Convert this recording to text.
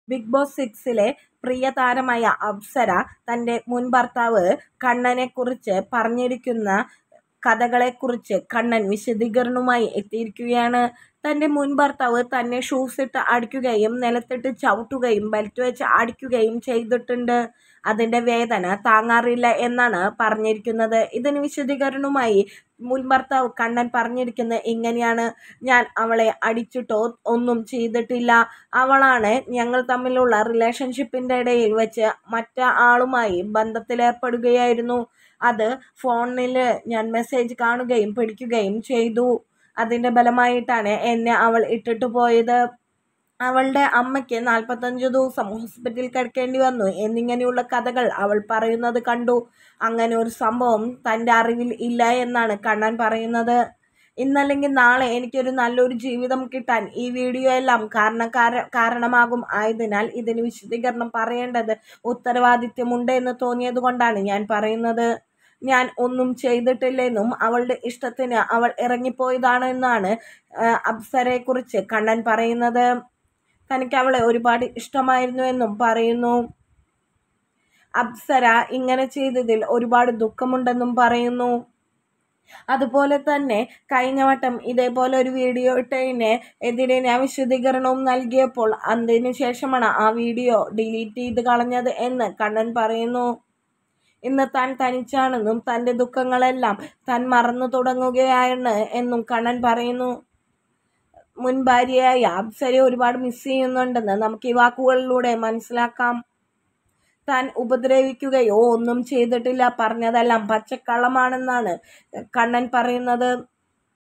Big boss 6-ലെ പ്രിയ താരമായ അപ്സര തൻ്റെ മുൻ ഭർത്താവ് കണ്ണനെക്കുറിച്ച് പറഞ്ഞിരിക്കുന്ന കഥകളെക്കുറിച്ച് കണ്ണൻ വിശദീകരണവുമായി എത്തിയിരിക്കുകയാണ്. തൻ്റെ മുൻ ഭർത്താവ് തന്നെ ഷൂസിട്ട് അടിക്കുകയും നിലത്തിട്ട് ചവിട്ടുകയും ബെൽറ്റ് വെച്ച് അടിക്കുകയും ചെയ്തിട്ടുണ്ട്. അതിൻ്റെ വേദന താങ്ങാറില്ല എന്നാണ് പറഞ്ഞിരിക്കുന്നത്. ഇതിന് വിശദീകരണവുമായി മുൻ ഭർത്താവ് കണ്ണൻ പറഞ്ഞിരിക്കുന്നത് ഇങ്ങനെയാണ്: ഞാൻ അവളെ അടിച്ചിട്ടോ ഒന്നും ചെയ്തിട്ടില്ല. അവളാണ് ഞങ്ങൾ തമ്മിലുള്ള റിലേഷൻഷിപ്പിൻ്റെ ഇടയിൽ വെച്ച് മറ്റാളുമായി ബന്ധത്തിലേർപ്പെടുകയായിരുന്നു. അത് ഫോണിൽ ഞാൻ മെസ്സേജ് കാണുകയും പിടിക്കുകയും ചെയ്തു. അതിൻ്റെ ഫലമായിട്ടാണ് എന്നെ അവൾ ഇട്ടിട്ട് പോയത്. അവളുടെ അമ്മയ്ക്ക് 45 ദിവസം ഹോസ്പിറ്റലിൽ കിടക്കേണ്ടി വന്നു എന്നിങ്ങനെയുള്ള കഥകൾ അവൾ പറയുന്നത് കണ്ടു. അങ്ങനെ ഒരു സംഭവം തൻ്റെ അറിവിൽ ഇല്ല എന്നാണ് കണ്ണൻ പറയുന്നത്. ഇന്നല്ലെങ്കിൽ നാളെ എനിക്കൊരു നല്ലൊരു ജീവിതം കിട്ടാൻ ഈ വീഡിയോ എല്ലാം കാരണമാകും. ആയതിനാൽ ഇതിന് വിശദീകരണം പറയേണ്ടത് ഉത്തരവാദിത്വമുണ്ട് എന്ന് തോന്നിയത് കൊണ്ടാണ് ഞാൻ പറയുന്നത്. ഞാൻ ഒന്നും ചെയ്തിട്ടില്ലെന്നും അവളുടെ ഇഷ്ടത്തിന് അവൾ ഇറങ്ങിപ്പോയതാണെന്നാണ് അപ്സരയെക്കുറിച്ച് കണ്ണൻ പറയുന്നത്. തനിക്ക് അവളെ ഒരുപാട് ഇഷ്ടമായിരുന്നു എന്നും പറയുന്നു. അപ്സര ഇങ്ങനെ ചെയ്തതിൽ ഒരുപാട് ദുഃഖമുണ്ടെന്നും പറയുന്നു. അതുപോലെ തന്നെ കഴിഞ്ഞ വട്ടം ഇതേപോലെ ഒരു വീഡിയോ ഇട്ടതിന് എതിരെ ഞാൻ വിശദീകരണവും നൽകിയപ്പോൾ അതിനു ശേഷമാണ് ആ വീഡിയോ ഡിലീറ്റ് ചെയ്ത് കളഞ്ഞത് എന്ന് കണ്ണൻ പറയുന്നു. ഇന്ന് താൻ തനിച്ചാണെന്നും തൻ്റെ ദുഃഖങ്ങളെല്ലാം താൻ മറന്നു തുടങ്ങുകയാണ് എന്നും കണ്ണൻ പറയുന്നു. മുൻ ഭാര്യയായ അപ്സരയെ ഒരുപാട് മിസ് ചെയ്യുന്നുണ്ടെന്ന് നമുക്ക് ഈ വാക്കുകളിലൂടെ മനസ്സിലാക്കാം. താൻ ഉപദ്രവിക്കുകയോ ഒന്നും ചെയ്തിട്ടില്ല, പറഞ്ഞതെല്ലാം പച്ചക്കള്ളമാണെന്നാണ് കണ്ണൻ പറയുന്നത്.